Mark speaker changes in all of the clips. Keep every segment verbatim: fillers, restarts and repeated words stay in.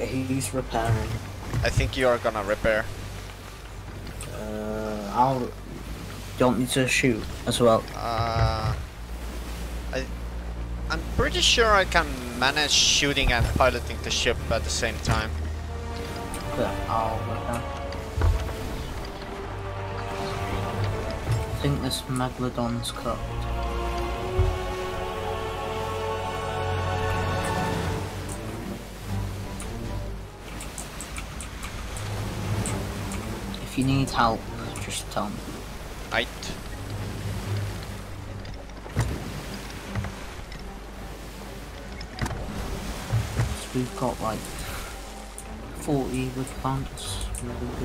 Speaker 1: He's repairing.
Speaker 2: I think you are gonna repair.
Speaker 1: Uh, I'll. Do you want me to shoot as well?
Speaker 2: Uh, I, I'm pretty sure I can manage shooting and piloting the ship at the same time.
Speaker 1: But I'll repair. I think this Megalodon's cooked. If you need help, just tell me.
Speaker 2: Right.
Speaker 1: So we've got like forty with plants. Really good.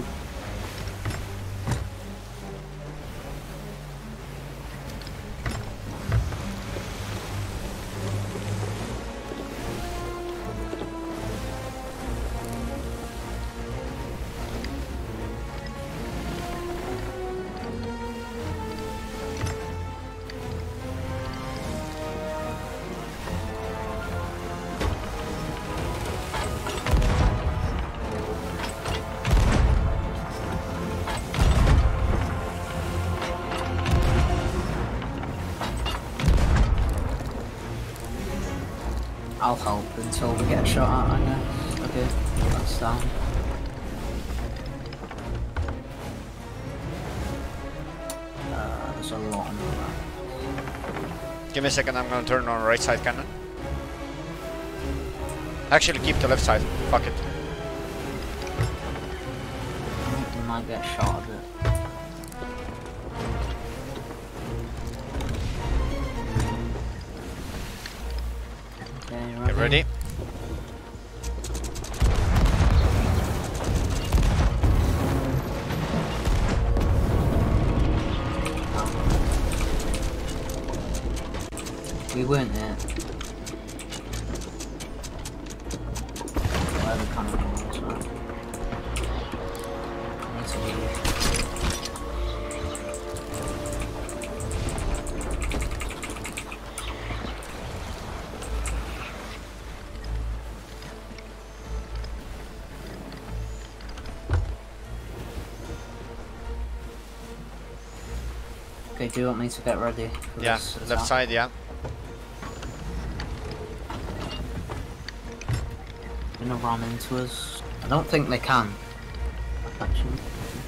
Speaker 1: I'll help until we get shot at, I guess. Okay, that's down. Uh, there's a lot on the left.
Speaker 2: Give me a second, I'm gonna turn on right side cannon. Actually, keep the left side. Fuck it.
Speaker 1: I think we might get shot at it. Okay, ready?
Speaker 2: Get ready.
Speaker 1: We weren't there. Where the camera was, right? Need to leave. Okay, do you want me to get ready for
Speaker 2: Yeah,
Speaker 1: this
Speaker 2: left
Speaker 1: attack?
Speaker 2: side, yeah.
Speaker 1: Gonna run into us. I don't think they can. Actually.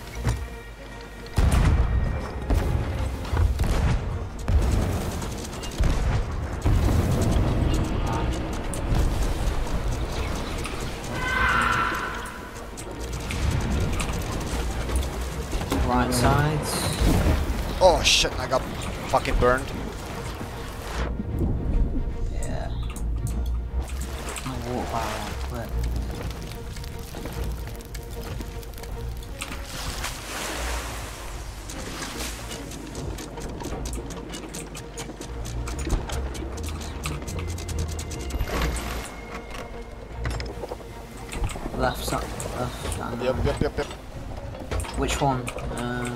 Speaker 1: Right sides.
Speaker 2: Oh shit, I got fucking burned.
Speaker 1: Yeah. My water barrel quick. Left side. Left side.
Speaker 2: Yep, yep, yep, yep.
Speaker 1: Which one? Uh,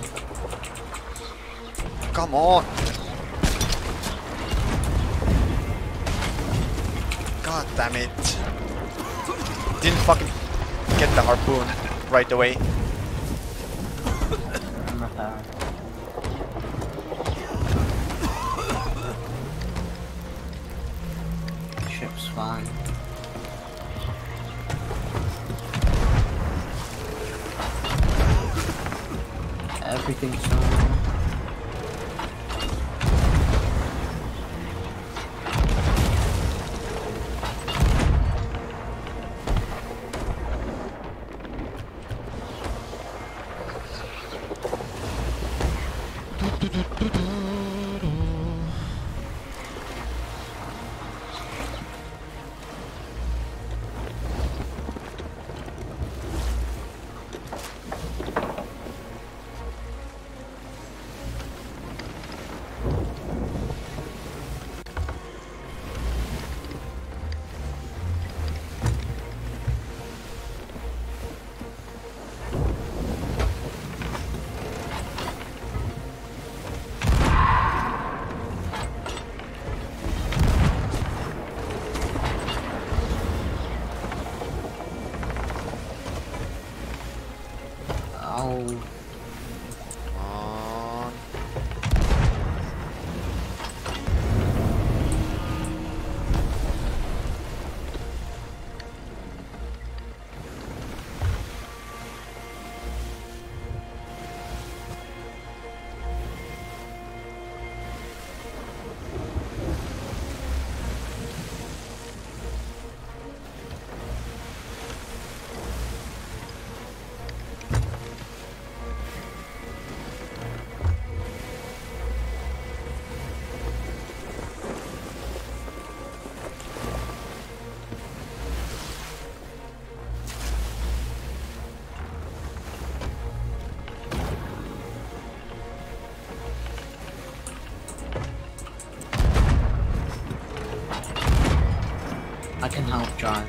Speaker 2: Come on! God damn it. Didn't fucking get the harpoon right away.
Speaker 1: I'm repairing. Ship's fine. Everything's fine. can help drive.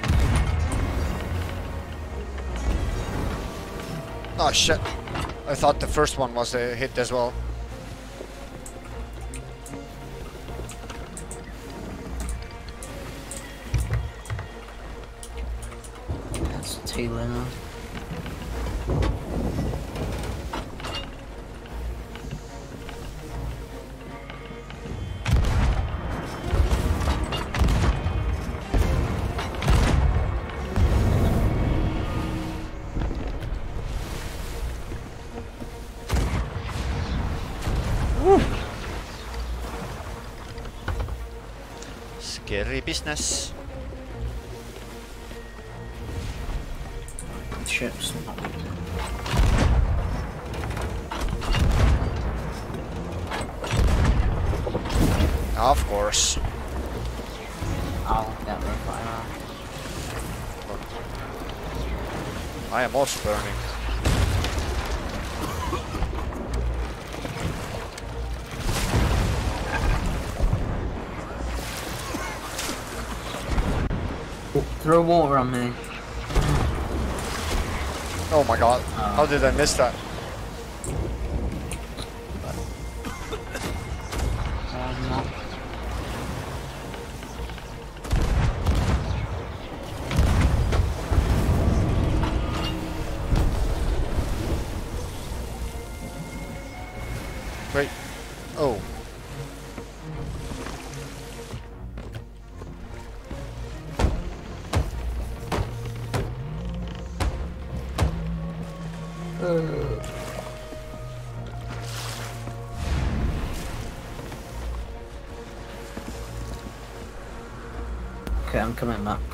Speaker 2: Oh shit. I thought the first one was a hit as well.
Speaker 1: That's Taylor now.
Speaker 2: Scary business.
Speaker 1: Ships not
Speaker 2: Of course.
Speaker 1: I'll get rid of fire.
Speaker 2: I am also burning.
Speaker 1: Throw water on me.
Speaker 2: Oh my god.
Speaker 1: Oh.
Speaker 2: How did I miss that?
Speaker 1: Uh, not.
Speaker 2: Wait. Oh.
Speaker 1: Okay, I'm coming back.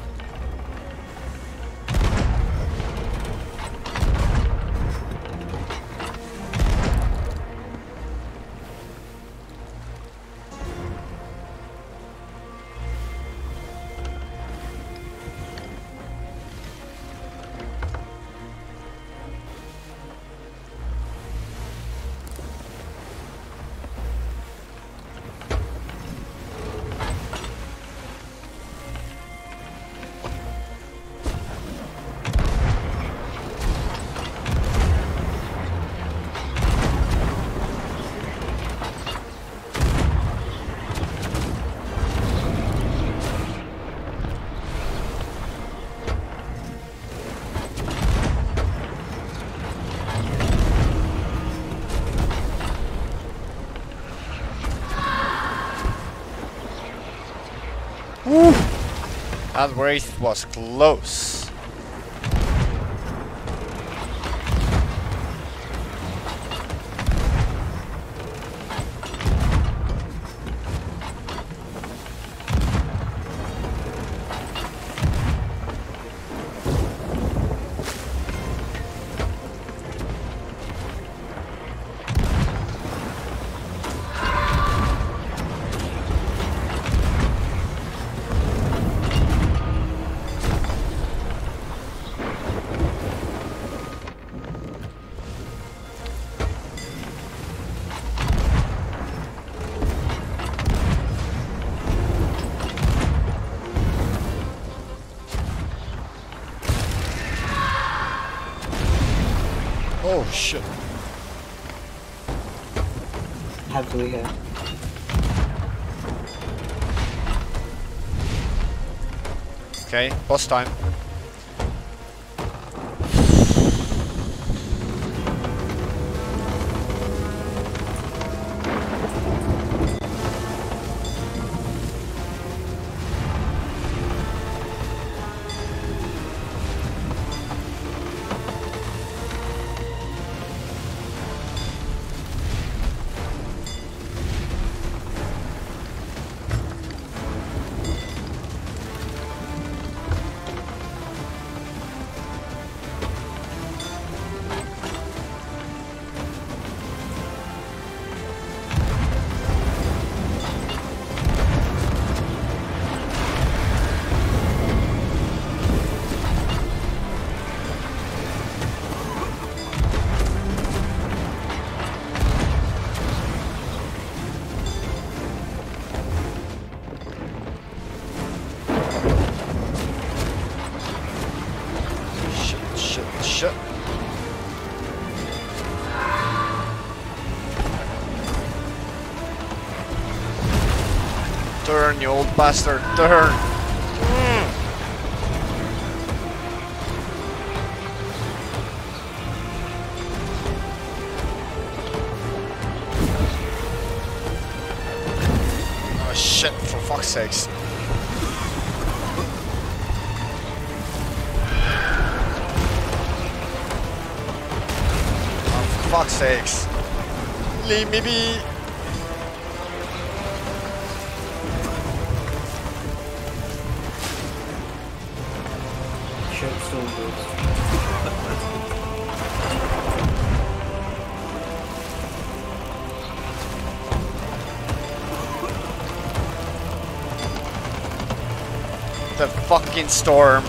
Speaker 2: Woo! That wraith was close. Oh shit.
Speaker 1: Heavily here.
Speaker 2: Okay, boss time. shit. Turn, you old bastard, turn! Mm. Oh shit, for fuck's sakes. Oh, for fuck's sakes. Leave me be!
Speaker 1: Ship soldiers.
Speaker 2: The fucking storm.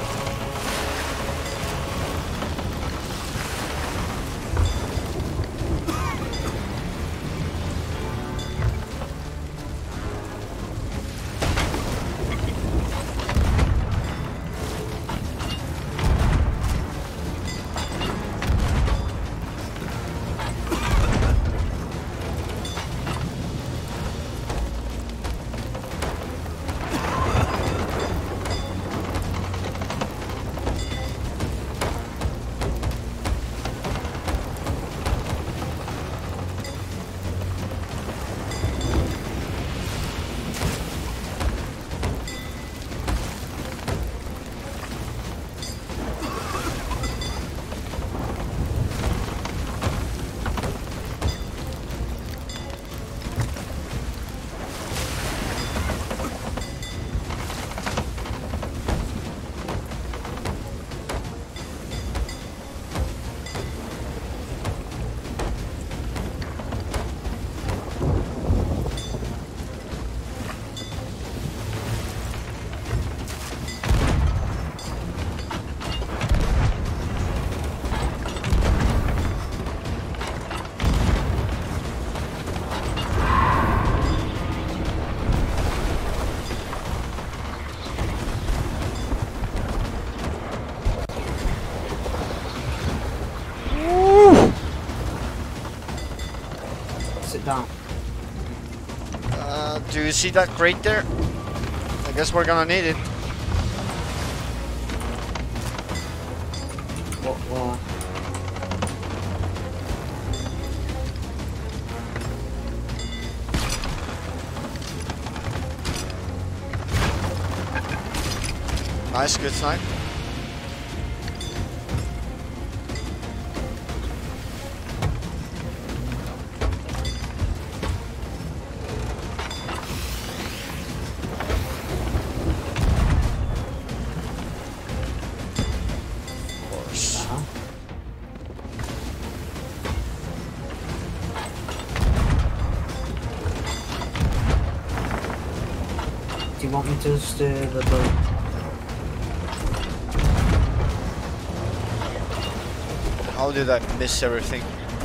Speaker 1: Sit down.
Speaker 2: Uh, do you see that crate there? I guess we're gonna need it.
Speaker 1: What? What?
Speaker 2: Nice, good snipe. Of course.
Speaker 1: Uh-huh. Do you want me to steer the boat?
Speaker 2: How did I miss everything?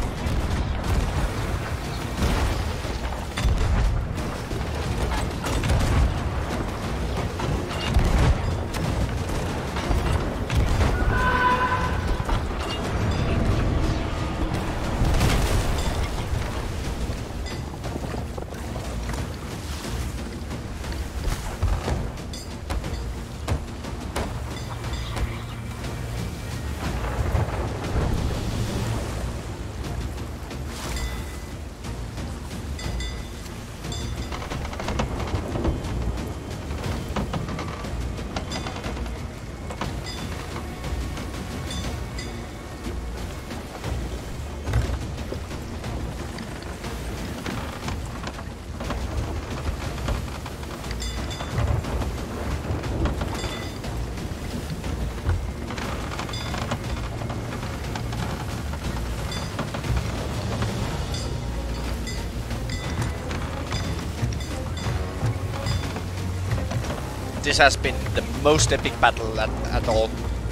Speaker 2: This has been the most epic battle at, at all.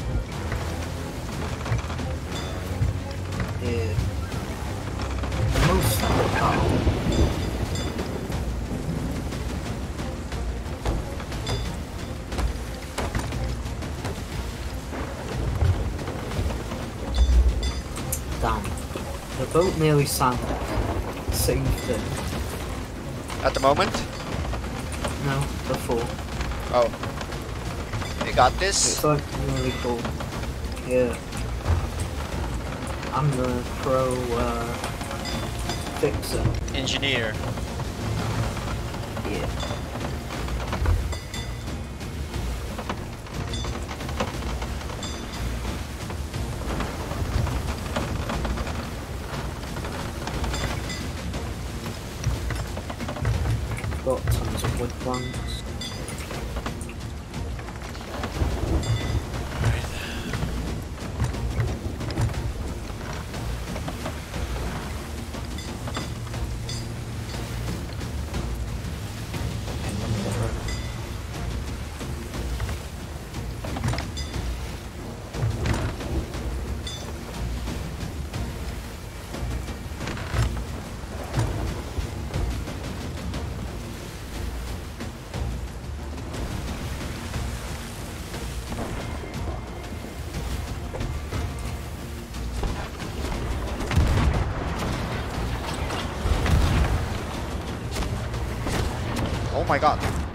Speaker 1: Yeah. The most battle. boat nearly sank. Same thing.
Speaker 2: At the moment?
Speaker 1: No, before.
Speaker 2: Oh. You got this?
Speaker 1: It's like really cool. Yeah. I'm the pro uh, fixer.
Speaker 2: Engineer.
Speaker 1: Yeah. Got tons of wood planks.
Speaker 2: Oh my god.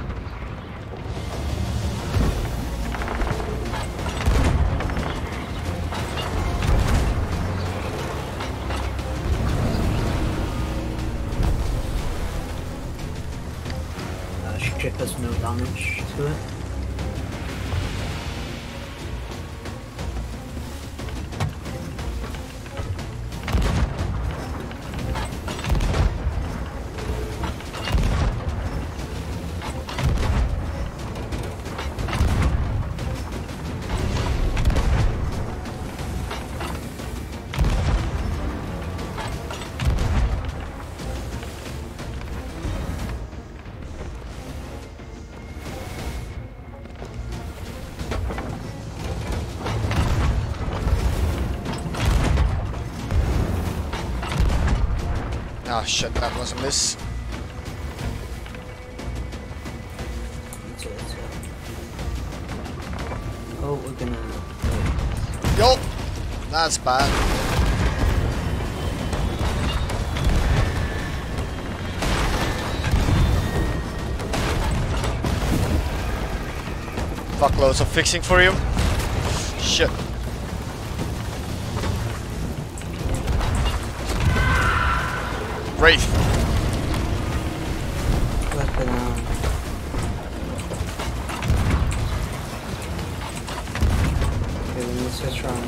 Speaker 1: Uh, ship has no damage to it.
Speaker 2: Oh shit, that was a miss.
Speaker 1: That's it, that's it. Oh, we're gonna...
Speaker 2: Yo! That's bad. Fuckloads of fixing for you. Shit. Wraith.
Speaker 1: Weapon on. Okay, we need to try and...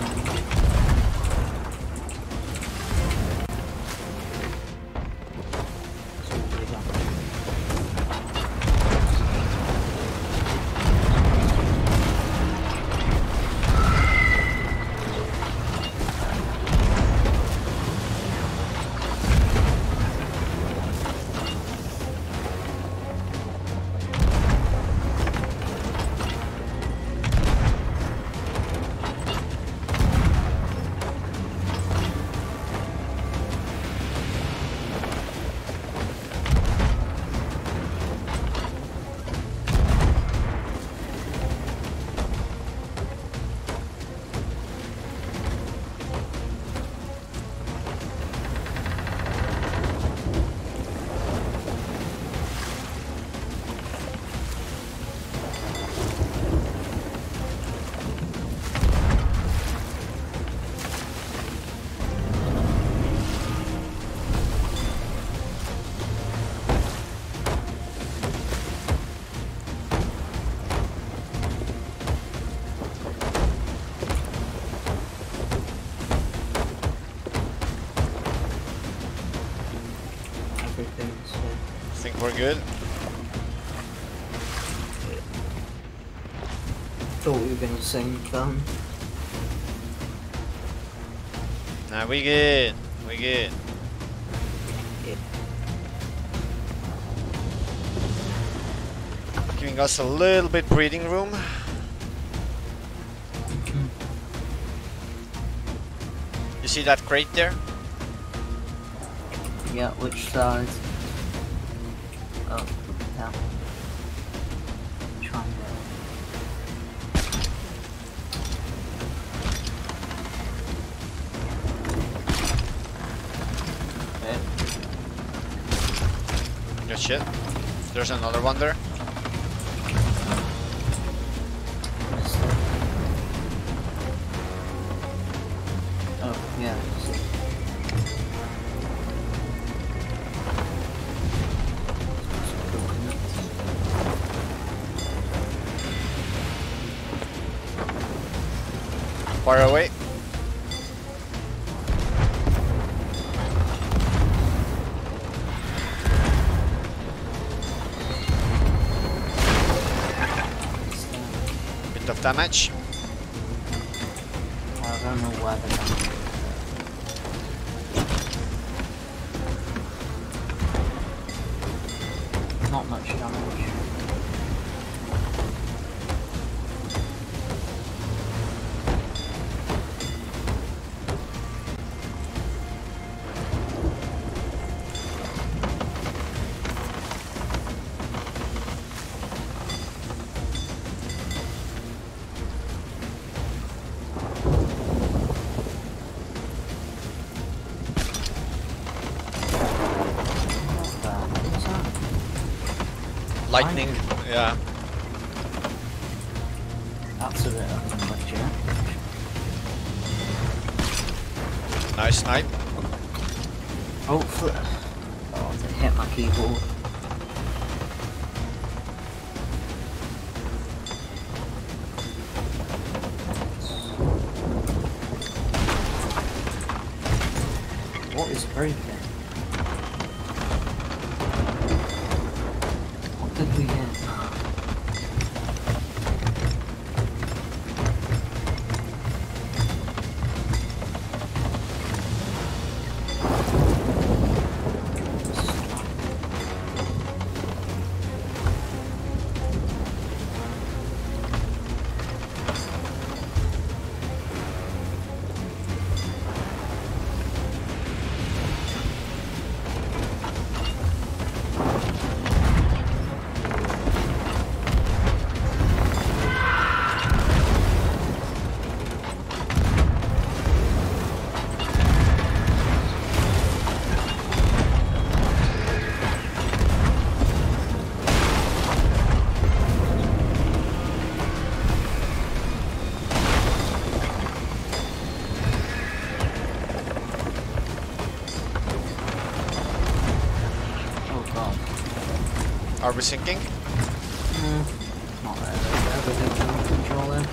Speaker 1: everything, so...
Speaker 2: I think we're good.
Speaker 1: Thought we were gonna sing them.
Speaker 2: Nah, we good. We good.
Speaker 1: Yeah.
Speaker 2: Giving us a little bit breathing room. You see that crate there?
Speaker 1: Yeah, which side? Oh, yeah. Try and get it.
Speaker 2: Good shit. There's another one there.
Speaker 1: Oh, yeah.
Speaker 2: Far away. Bit of damage.
Speaker 1: I don't know where they're going. Not much damage.
Speaker 2: Lightning. Yeah.
Speaker 1: That's a bit unlucky.
Speaker 2: Nice snipe.
Speaker 1: Oh, flip. Oh, it hit my keyboard. What is breaking? What did we hit?
Speaker 2: Are we sinking?
Speaker 1: Mm, not really. Everything's under control there.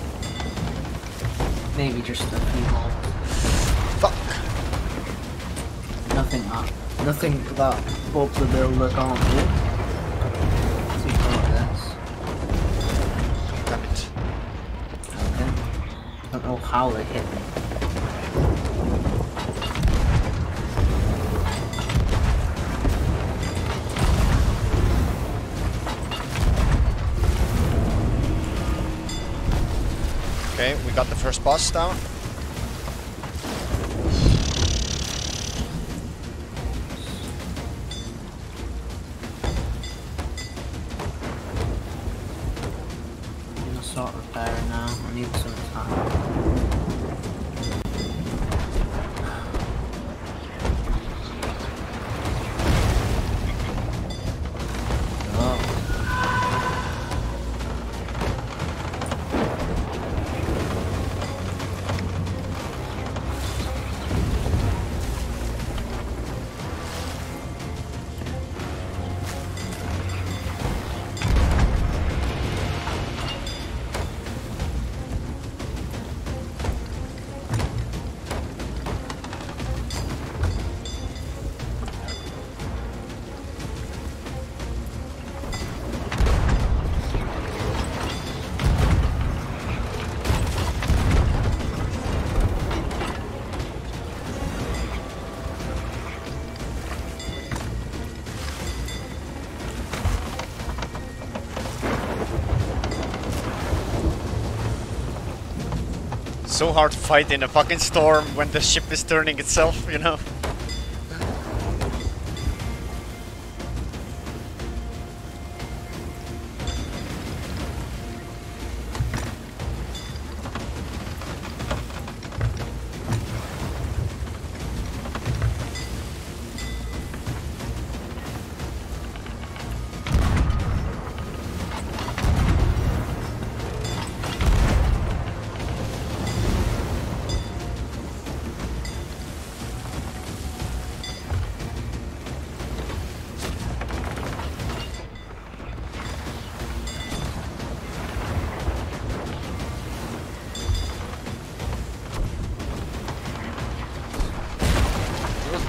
Speaker 1: Maybe just a few more.
Speaker 2: Fuck.
Speaker 1: Nothing that. Nothing that Bob the Builder can't do. See like this.
Speaker 2: Damn it.
Speaker 1: Okay. Don't know how they hit me.
Speaker 2: Okay, we got the first boss down.
Speaker 1: I'm gonna start repairing now. I need some time.
Speaker 2: So hard to fight in a fucking storm when the ship is turning itself, you know?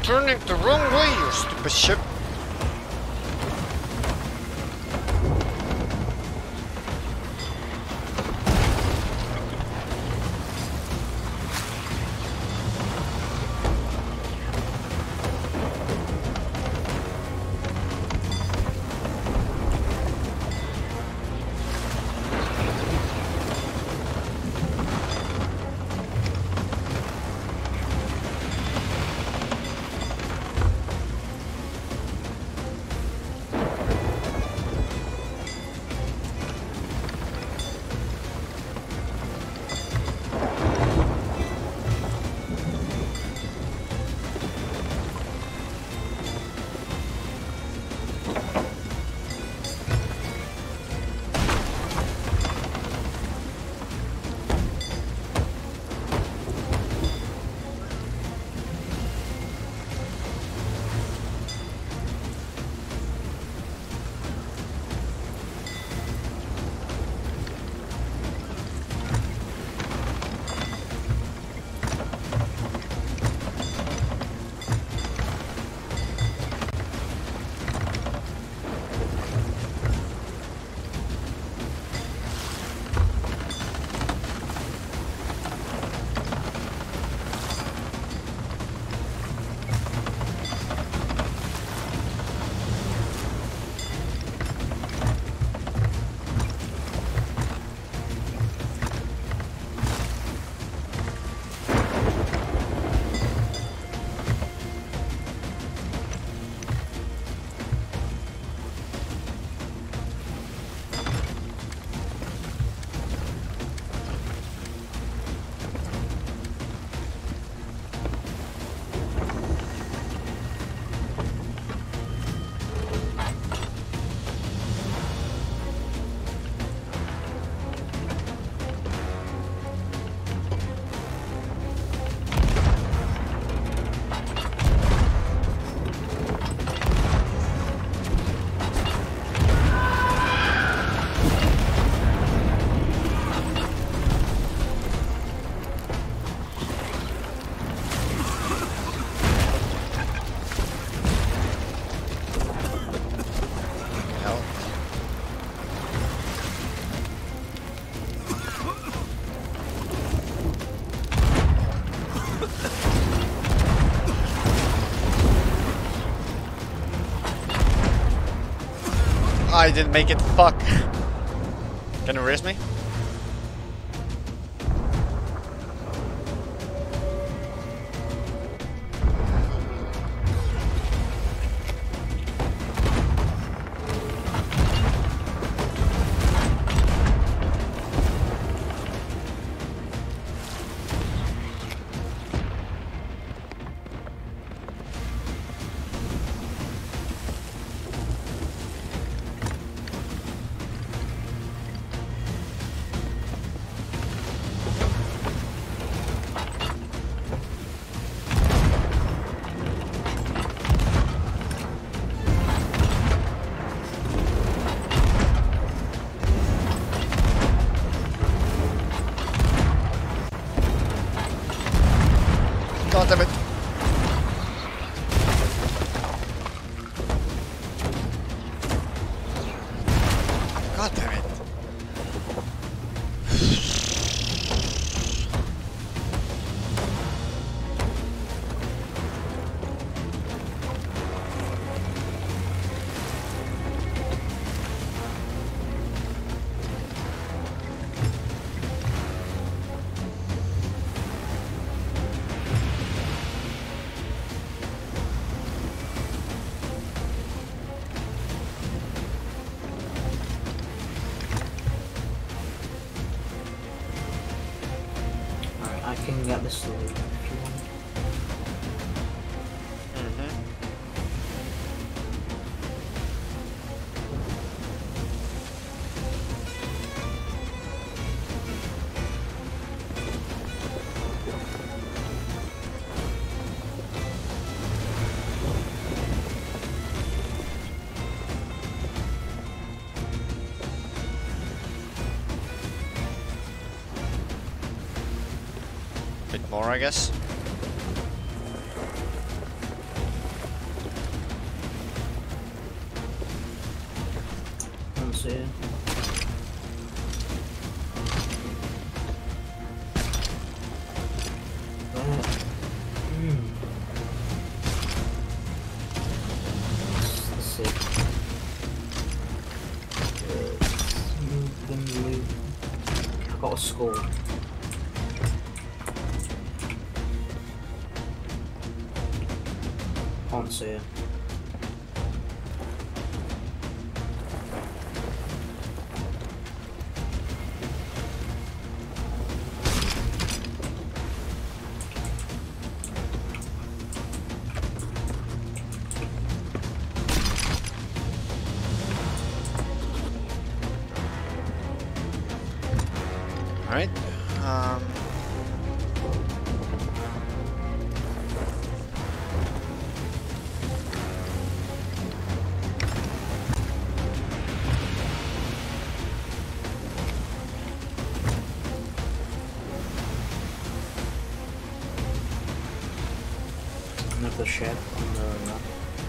Speaker 2: turning the wrong way, you stupid ship. I didn't make it. Fuck. Can you raise me? God damn it. God damn it.
Speaker 1: I can get this loot if you want.
Speaker 2: Mm-hmm. Bit more, I guess.
Speaker 1: got a skull. Can't see it.
Speaker 2: Alright. Um,
Speaker 1: Another shed on the map.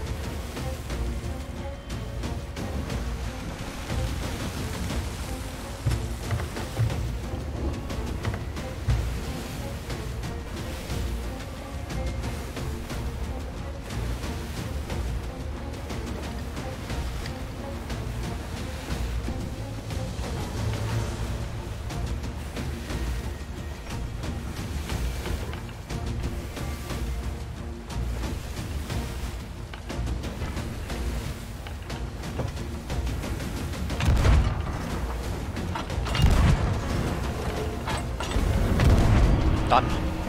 Speaker 2: done.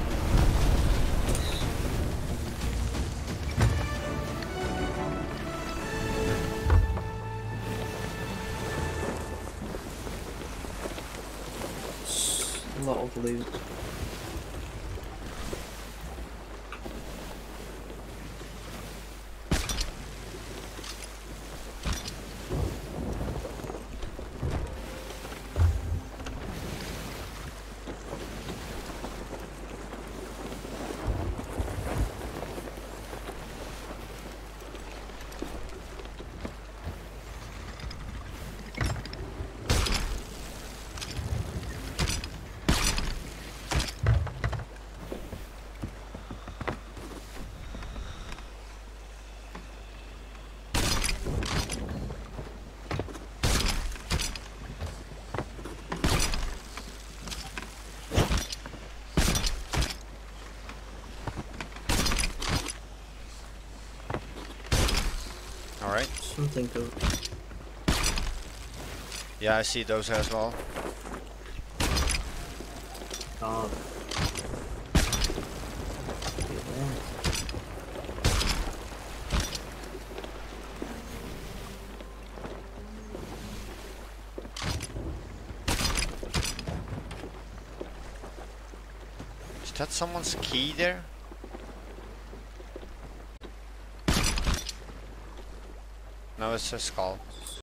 Speaker 1: A lot of loot.
Speaker 2: Alright.
Speaker 1: Something good.
Speaker 2: Yeah, I see those as well.
Speaker 1: God.
Speaker 2: Is that someone's key there? No, it's a skull.